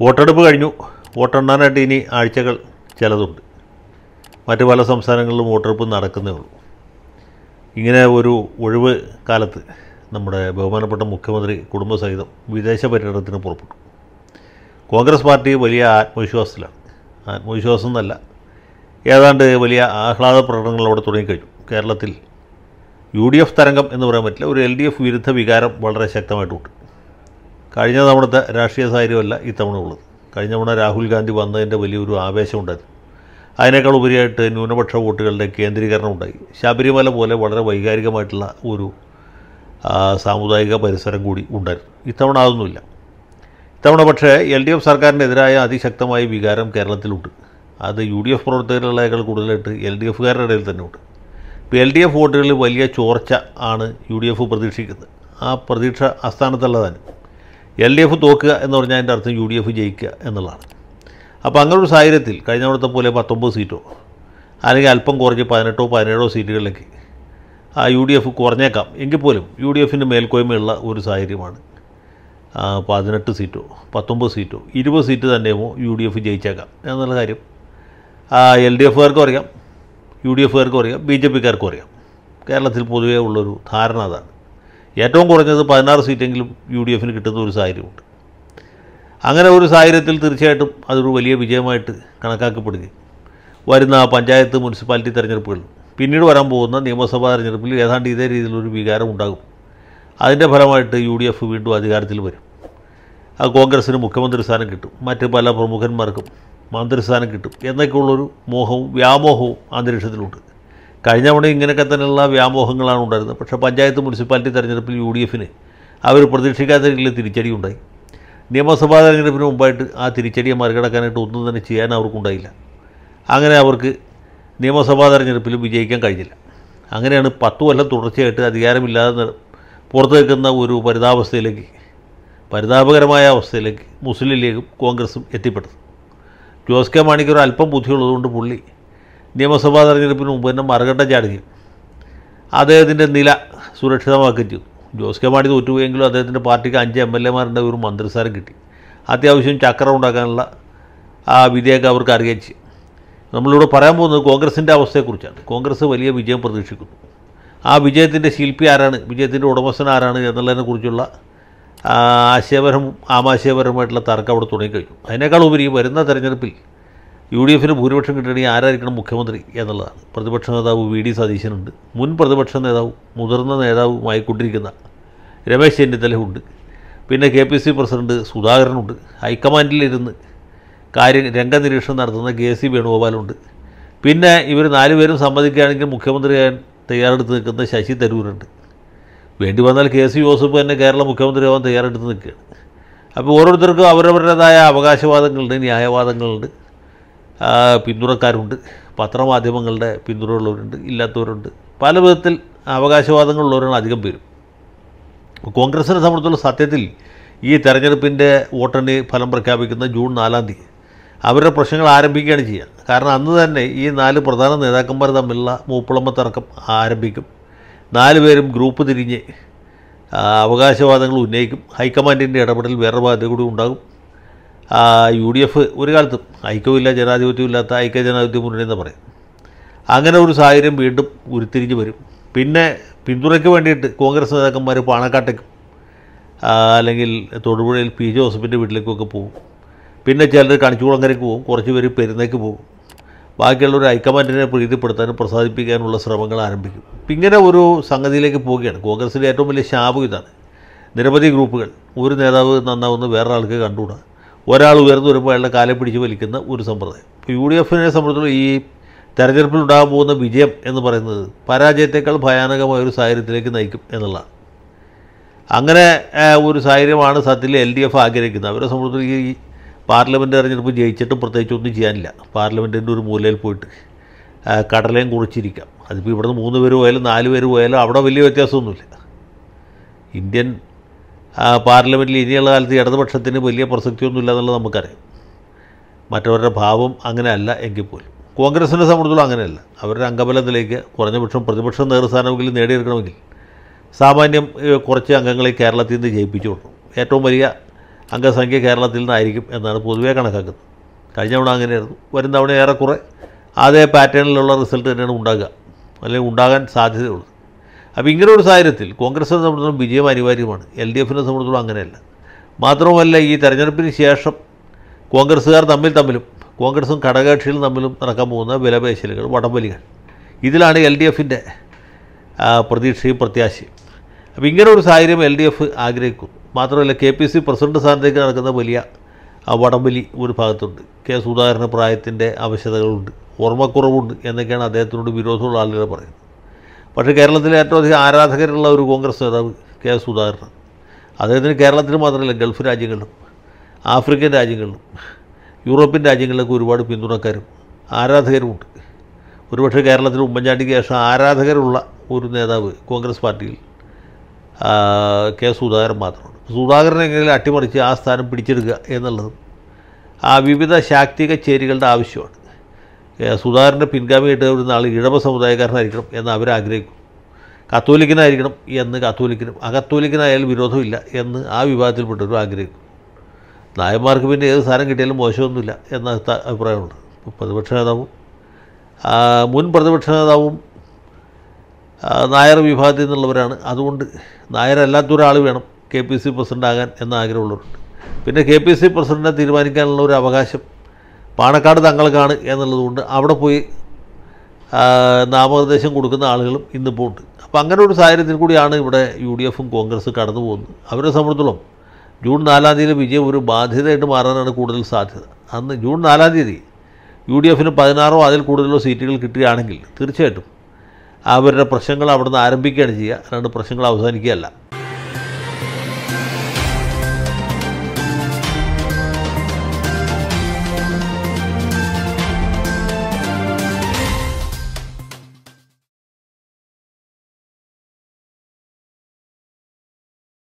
വോട്ടെടുപ്പ് കഴിഞ്ഞു. വോട്ടെണ്ണാനായിട്ട് ഇനി ആഴ്ചകൾ ചിലതുണ്ട്. മറ്റ് പല സംസ്ഥാനങ്ങളിലും വോട്ടെടുപ്പ് നടക്കുന്നേ ഉള്ളൂ. ഇങ്ങനെ ഒരു ഒഴിവ് കാലത്ത് നമ്മുടെ ബഹുമാനപ്പെട്ട മുഖ്യമന്ത്രി കുടുംബസഹിതം വിദേശ പര്യടനത്തിന് പുറപ്പെട്ടു. കോൺഗ്രസ് പാർട്ടി വലിയ ആത്മവിശ്വാസത്തിലാണ്. ആത്മവിശ്വാസം എന്നല്ല, ഏതാണ്ട് വലിയ ആഹ്ലാദ പ്രകടനങ്ങൾ അവിടെ തുടങ്ങിക്കഴിഞ്ഞു. കേരളത്തിൽ UDF തരംഗം എന്ന് പറയാൻ പറ്റില്ല, ഒരു LDF വിരുദ്ധ വികാരം വളരെ ശക്തമായിട്ടുണ്ട്. കഴിഞ്ഞ തവണത്തെ രാഷ്ട്രീയ സാഹചര്യമല്ല ഇത്തവണ ഉള്ളത്. കഴിഞ്ഞ തവണ രാഹുൽ ഗാന്ധി വന്നതിൻ്റെ വലിയൊരു ആവേശമുണ്ടായിരുന്നു. അതിനേക്കാൾ ഉപരിയായിട്ട് ന്യൂനപക്ഷ വോട്ടുകളുടെ കേന്ദ്രീകരണം ഉണ്ടായി. ശബരിമല പോലെ വളരെ വൈകാരികമായിട്ടുള്ള ഒരു സാമുദായിക പരിസരം കൂടി ഉണ്ടായിരുന്നു. ഇത്തവണ അതൊന്നുമില്ല. ഇത്തവണ പക്ഷേ LDF സർക്കാരിനെതിരായ അതിശക്തമായ വികാരം കേരളത്തിലുണ്ട്. അത് UDF പ്രവർത്തകരുകളേക്കാൾ കൂടുതലായിട്ട് LDFകാരുടെ ഇടയിൽ തന്നെ ഉണ്ട്. ഇപ്പോൾ LDF വോട്ടുകളിൽ വലിയ ചോർച്ച ആണ് UDF പ്രതീക്ഷിക്കുന്നത്. ആ പ്രതീക്ഷ അസ്ഥാനത്തുള്ളതാണ്. LDF തോക്കുക എന്ന് പറഞ്ഞാൽ അതിൻ്റെ അർത്ഥം UDF ജയിക്കുക എന്നുള്ളതാണ്. അപ്പോൾ അങ്ങനൊരു സാഹചര്യത്തിൽ കഴിഞ്ഞ തവണത്തെ പോലെ 19 സീറ്റോ അല്ലെങ്കിൽ അല്പം കുറഞ്ഞ് 18 17 സീറ്റുകളിലേക്ക് UDF കുറഞ്ഞേക്കാം. എങ്കിൽ പോലും UDFൻ്റെ മേൽക്കോയ്മയുള്ള ഒരു സാഹചര്യമാണ്. 18 സീറ്റോ 19 സീറ്റോ 20 സീറ്റ് തന്നെയുമോ UDF ജയിച്ചേക്കാം എന്നുള്ള കാര്യം LDFകാർക്കും അറിയാം, UDFകാർക്കും അറിയാം, BJPക്കാർക്കും അറിയാം. കേരളത്തിൽ പൊതുവേ ഉള്ളൊരു ധാരണ അതാണ്. ഏറ്റവും കുറഞ്ഞത് 16 സീറ്റെങ്കിലും UDFന് കിട്ടുന്ന ഒരു സാഹചര്യമുണ്ട്. അങ്ങനെ ഒരു സാഹചര്യത്തിൽ തീർച്ചയായിട്ടും അതൊരു വലിയ വിജയമായിട്ട് കണക്കാക്കപ്പെടുകയും വരുന്ന പഞ്ചായത്ത് മുനിസിപ്പാലിറ്റി തെരഞ്ഞെടുപ്പുകളിൽ പിന്നീട് വരാൻ പോകുന്ന നിയമസഭാ തെരഞ്ഞെടുപ്പിൽ ഏതാണ്ട് ഇതേ രീതിയിലൊരു വികാരം ഉണ്ടാകും. അതിൻ്റെ ഫലമായിട്ട് UDF വീണ്ടും അധികാരത്തിൽ വരും. കോൺഗ്രസ്സിന് മുഖ്യമന്ത്രി സ്ഥാനം കിട്ടും, മറ്റ് പല പ്രമുഖന്മാർക്കും മന്ത്രിസ്ഥാനം കിട്ടും എന്നൊക്കെയുള്ളൊരു മോഹവും വ്യാമോഹവും അന്തരീക്ഷത്തിലുണ്ട്. കഴിഞ്ഞ തവണ ഇങ്ങനെയൊക്കെ തന്നെയുള്ള വ്യാമോഹങ്ങളാണ് ഉണ്ടായിരുന്നത്. പക്ഷേ പഞ്ചായത്ത് മുനിസിപ്പാലിറ്റി തെരഞ്ഞെടുപ്പിൽ UDFന് അവർ പ്രതീക്ഷിക്കാത്ത രീതിയിൽ തിരിച്ചടി ഉണ്ടായി. നിയമസഭാ തെരഞ്ഞെടുപ്പിന് മുമ്പായിട്ട് ആ തിരിച്ചടിയെ മറികടക്കാനായിട്ട് ഒന്നും തന്നെ ചെയ്യാൻ അവർക്കുണ്ടായില്ല. അങ്ങനെ അവർക്ക് നിയമസഭാ തെരഞ്ഞെടുപ്പിൽ വിജയിക്കാൻ കഴിഞ്ഞില്ല. അങ്ങനെയാണ് 10 കൊല്ലം തുടർച്ചയായിട്ട് അധികാരമില്ലാതെ പുറത്തു നിൽക്കുന്ന ഒരു പരിതാപകരമായ അവസ്ഥയിലേക്ക് മുസ്ലിം ലീഗും കോൺഗ്രസും എത്തിപ്പെട്ടത്. ജോസ് കെ മാണിക്ക് ഒരു അല്പം ബുദ്ധിയുള്ളതുകൊണ്ട് പുള്ളി നിയമസഭാ തെരഞ്ഞെടുപ്പിന് മുമ്പ് തന്നെ മറുകട്ട ചാടുകയും അദ്ദേഹത്തിൻ്റെ നില സുരക്ഷിതമാക്കുകയും ചെയ്തു. ജോസ് കെ മാണി തോറ്റുപോയെങ്കിലും അദ്ദേഹത്തിൻ്റെ പാർട്ടിക്ക് 5 MLAമാരുടെ ഒരു മന്ത്രിസ്ഥാനം കിട്ടി. അത്യാവശ്യം ചക്രം ഉണ്ടാക്കാനുള്ള ആ വിധിയൊക്കെ അവർക്ക് അറിയുകയും ചെയ്യും. നമ്മളിവിടെ പറയാൻ പോകുന്നത് കോൺഗ്രസിൻ്റെ അവസ്ഥയെക്കുറിച്ചാണ്. കോൺഗ്രസ് വലിയ വിജയം പ്രതീക്ഷിക്കുന്നു. ആ വിജയത്തിൻ്റെ ശില്പി ആരാണ്, വിജയത്തിൻ്റെ ഉടമസ്ഥൻ ആരാണ് എന്നുള്ളതിനെക്കുറിച്ചുള്ള ആമാശയപരമായിട്ടുള്ള തർക്കം അവിടെ തുടങ്ങിക്കഴിഞ്ഞു. അതിനേക്കാൾ ഉപരി വരുന്ന തെരഞ്ഞെടുപ്പിൽ UDFന് ഭൂരിപക്ഷം കിട്ടണമെങ്കിൽ ആരായിരിക്കണം മുഖ്യമന്ത്രി എന്നുള്ളതാണ്. പ്രതിപക്ഷ നേതാവ് VD സതീശനുണ്ട്, മുൻ പ്രതിപക്ഷ നേതാവ് മുതിർന്ന നേതാവുമായിക്കൊണ്ടിരിക്കുന്ന രമേശ് ചെന്നിത്തലയുണ്ട്, പിന്നെ KPC പ്രസിഡന്റ് സുധാകരനുണ്ട്, ഹൈക്കമാൻഡിലിരുന്ന് രംഗനിരീക്ഷണം നടത്തുന്ന KC വേണുഗോപാലുണ്ട്, പിന്നെ ഇവർ 4 പേരും സമ്മതിക്കുകയാണെങ്കിൽ മുഖ്യമന്ത്രിയാകാൻ തയ്യാറെടുത്ത് നിൽക്കുന്ന ശശി തരൂരുണ്ട്. വേണ്ടി വന്നാൽ KC ജോസഫ് തന്നെ കേരള മുഖ്യമന്ത്രിയാവാൻ തയ്യാറെടുത്ത് നിൽക്കുകയാണ്. അപ്പോൾ ഓരോരുത്തർക്കും അവരവരുടേതായ അവകാശവാദങ്ങളുണ്ട്, ന്യായവാദങ്ങളുണ്ട്, പിന്തുണക്കാരുണ്ട്, പത്രമാധ്യമങ്ങളുടെ പിന്തുണയുള്ളവരുണ്ട്, ഇല്ലാത്തവരുണ്ട്. പല വിധത്തിൽ അവകാശവാദങ്ങളുള്ളവരാണ് അധികം പേരും. കോൺഗ്രസിനെ സംബന്ധിച്ചുള്ള സത്യത്തിൽ ഈ തെരഞ്ഞെടുപ്പിൻ്റെ വോട്ടെണ്ണി ഫലം പ്രഖ്യാപിക്കുന്ന ജൂൺ 4-ാം തീയതി അവരുടെ പ്രശ്നങ്ങൾ ആരംഭിക്കുകയാണ് ചെയ്യുക. കാരണം അന്ന് തന്നെ ഈ 4 പ്രധാന നേതാക്കന്മാർ തമ്മിലുള്ള മൂപ്പുളമ്പ തർക്കം ആരംഭിക്കും. 4 പേരും ഗ്രൂപ്പ് തിരിഞ്ഞ് അവകാശവാദങ്ങൾ ഉന്നയിക്കും. ഹൈക്കമാൻഡിൻ്റെ ഇടപെടൽ വേറെ ബാധ്യത കൂടി ഉണ്ടാകും. UDF ഒരു കാലത്തും ഐക്യമില്ല, ജനാധിപത്യവും ഇല്ലാത്ത ഐക്യജനാധിപത്യ മുന്നണി എന്ന് പറയും. അങ്ങനെ ഒരു സാഹചര്യം വീണ്ടും ഉരുത്തിരിഞ്ഞ് വരും. പിന്നെ പിന്തുണയ്ക്ക് വേണ്ടിയിട്ട് കോൺഗ്രസ് നേതാക്കന്മാർ പാണക്കാട്ടേക്കും അല്ലെങ്കിൽ തൊടുപുഴയിൽ P ജോസഫിൻ്റെ വീട്ടിലേക്കൊക്കെ പോകും. പിന്നെ ചിലർ കണിച്ചുകുളങ്ങരയ്ക്ക് പോകും, കുറച്ച് പേര് പെരുന്നേക്ക് പോകും. ബാക്കിയുള്ളൊരു ഹൈക്കമാൻഡിനെ പ്രീതിപ്പെടുത്താനും പ്രസാദിപ്പിക്കാനുള്ള ശ്രമങ്ങൾ ആരംഭിക്കും. അപ്പം ഇങ്ങനെ ഒരു സംഗതിയിലേക്ക് പോവുകയാണ്. കോൺഗ്രസിൻ്റെ ഏറ്റവും വലിയ ശാപം ഇതാണ്. നിരവധി ഗ്രൂപ്പുകൾ, ഒരു നേതാവ് നന്നാവുന്ന വേറൊരാൾക്ക് കണ്ടുകൂടാ, ഒരാൾ ഉയർന്നു വരുമ്പോൾ അയാളുടെ കാലെ പിടിച്ച് വലിക്കുന്ന ഒരു സമ്പ്രദായം. ഇപ്പോൾ UDFനെ സംബന്ധിച്ചുള്ള ഈ തെരഞ്ഞെടുപ്പിൽ ഉണ്ടാകാൻ പോകുന്ന വിജയം എന്ന് പറയുന്നത് പരാജയത്തേക്കാൾ ഭയാനകമായ ഒരു സാഹചര്യത്തിലേക്ക് നയിക്കും എന്നുള്ളതാണ്. അങ്ങനെ ഒരു സാഹചര്യമാണ് സത്യത്തിൽ LDF ആഗ്രഹിക്കുന്നത്. അവരെ സംബന്ധിച്ചുള്ള ഈ പാർലമെൻറ്റ് തെരഞ്ഞെടുപ്പ് ജയിച്ചിട്ടും പ്രത്യേകിച്ച് ഒന്നും ചെയ്യാനില്ല. പാർലമെൻറ്റിൻ്റെ ഒരു മൂലയിൽ പോയിട്ട് കടലയും കുറിച്ചിരിക്കാം. അതിപ്പോൾ ഇവിടുന്ന് 3 പേര് പോയാലും 4 പേര് പോയാലും അവിടെ വലിയ വ്യത്യാസമൊന്നുമില്ല. ഇന്ത്യൻ പാർലമെൻറ്റിൽ ഇനിയുള്ള കാലത്ത് ഇടതുപക്ഷത്തിന് വലിയ പ്രസക്തിയൊന്നുമില്ല എന്നുള്ളത് നമുക്കറിയാം. മറ്റവരുടെ ഭാവം അങ്ങനെ അല്ല എങ്കിൽ പോലും കോൺഗ്രസിനെ സംബന്ധിച്ചുള്ള അങ്ങനെയല്ല. അവരുടെ അംഗബലത്തിലേക്ക് കുറഞ്ഞപക്ഷം പ്രതിപക്ഷ നേതൃസ്ഥാനമെങ്കിലും നേടിയെടുക്കണമെങ്കിൽ സാമാന്യം കുറച്ച് അംഗങ്ങളെ കേരളത്തിൽ നിന്ന് ജയിപ്പിച്ചു കൊടുക്കണം. ഏറ്റവും വലിയ അംഗസംഖ്യ കേരളത്തിൽ നിന്നായിരിക്കും എന്നാണ് പൊതുവേ കണക്കാക്കുന്നത്. കഴിഞ്ഞ തവണ അങ്ങനെയായിരുന്നു. വരും തവണ ഏറെക്കുറെ അതേ പാറ്റേണിലുള്ള റിസൾട്ട് തന്നെയാണ് ഉണ്ടാകുക, അല്ലെങ്കിൽ ഉണ്ടാകാൻ സാധ്യതയുള്ളത്. അപ്പോൾ ഇങ്ങനെ ഒരു സാഹചര്യത്തിൽ കോൺഗ്രസിനെ സംബന്ധിച്ചിടത്തോളം വിജയം അനിവാര്യമാണ്. LDFിനെ സംബന്ധിച്ചിടത്തോളം അങ്ങനെയല്ല. മാത്രവുമല്ല, ഈ തെരഞ്ഞെടുപ്പിന് ശേഷം കോൺഗ്രസ്സുകാർ തമ്മിലും കോൺഗ്രസും ഘടകകക്ഷികളും തമ്മിലും നടക്കാൻ പോകുന്ന വിലപേശലുകൾ, വടംവലികൾ, ഇതിലാണ് LDFിൻ്റെ പ്രതീക്ഷയും പ്രത്യാശയും. അപ്പോൾ ഇങ്ങനെ ഒരു സാഹചര്യം LDF ആഗ്രഹിക്കുന്നു. മാത്രമല്ല, KPC പ്രസിഡന്റ് സ്ഥാനത്തേക്ക് നടക്കുന്ന വലിയ വടംവലി ഒരു ഭാഗത്തുണ്ട്. കെ സുധാകരന് പ്രായത്തിൻ്റെ ആവശ്യകതകളുണ്ട്, ഓർമ്മക്കുറവുണ്ട് എന്നൊക്കെയാണ് അദ്ദേഹത്തിനോട് വിരോധമുള്ള ആളുകൾ പറയുന്നത്. പക്ഷേ കേരളത്തിലെ ഏറ്റവും അധികം ആരാധകരുള്ള ഒരു കോൺഗ്രസ് നേതാവ് കെ സുധാകരനാണ്. അദ്ദേഹത്തിന് കേരളത്തിൽ മാത്രമല്ല, ഗൾഫ് രാജ്യങ്ങളിലും ആഫ്രിക്കൻ രാജ്യങ്ങളിലും യൂറോപ്യൻ രാജ്യങ്ങളിലൊക്കെ ഒരുപാട് പിന്തുണക്കാരും ആരാധകരുമുണ്ട്. ഒരുപക്ഷെ കേരളത്തിൽ ഉമ്മൻചാണ്ടിക്ക് ശേഷം ആരാധകരുള്ള ഒരു നേതാവ് കോൺഗ്രസ് പാർട്ടിയിൽ കെ സുധാകരൻ മാത്രമാണ്. സുധാകരനെ എങ്ങനെ അട്ടിമറിച്ച് ആ സ്ഥാനം പിടിച്ചെടുക്കുക എന്നുള്ളതും വിവിധ ശാക്തിക ചേരികളുടെ ആവശ്യമാണ്. സുധാകരൻ്റെ പിൻഗാമിയായിട്ട് വരുന്ന ആൾ ഇഴവ സമുദായക്കാരനായിരിക്കണം എന്ന് അവരാഗ്രഹിക്കും. കത്തോലിക്കനായിരിക്കണം എന്ന് കത്തോലിക്കനും, അകത്തോലിക്കനായാലും വിരോധമില്ല എന്ന് ആ വിഭാഗത്തിൽപ്പെട്ടവരും ആഗ്രഹിക്കും. നായന്മാർക്ക് പിന്നെ ഏത് സ്ഥാനം കിട്ടിയാലും മോശമൊന്നുമില്ല എന്ന അഭിപ്രായമുണ്ട്. പ്രതിപക്ഷ നേതാവും മുൻ പ്രതിപക്ഷ നേതാവും നായർ വിഭാഗത്തിൽ നിന്നുള്ളവരാണ്. അതുകൊണ്ട് നായരല്ലാത്തൊരാൾ വേണം KPC പ്രസിഡൻ്റ് ആകാൻ എന്ന ആഗ്രഹമുള്ളവരുണ്ട്. പിന്നെ KPC പ്രസിഡൻറ്റിനെ തീരുമാനിക്കാനുള്ള ഒരു അവകാശം പാണക്കാട് തങ്ങൾക്കാണ് എന്നുള്ളതുകൊണ്ട് അവിടെ പോയി നാമനിർദ്ദേശം കൊടുക്കുന്ന ആളുകളും ഇന്നിപ്പോൾ ഉണ്ട്. അപ്പോൾ അങ്ങനെ ഒരു സാഹചര്യത്തിൽ കൂടിയാണ് ഇവിടെ UDFും കോൺഗ്രസും കടന്നു പോകുന്നത്. അവരെ സംബന്ധിച്ചിടത്തോളം ജൂൺ 4-ാം തീയതി വിജയം ഒരു ബാധ്യതയായിട്ട് മാറാനാണ് കൂടുതൽ സാധ്യത. അന്ന് ജൂൺ 4-ാം തീയതി UDFിന് 16 അതിൽ കൂടുതലോ സീറ്റുകൾ കിട്ടുകയാണെങ്കിൽ തീർച്ചയായിട്ടും അവരുടെ പ്രശ്നങ്ങൾ അവിടെ നിന്ന് ആരംഭിക്കുകയാണ് ചെയ്യുക, അല്ലാണ്ട് പ്രശ്നങ്ങൾ അവസാനിക്കുകയല്ല.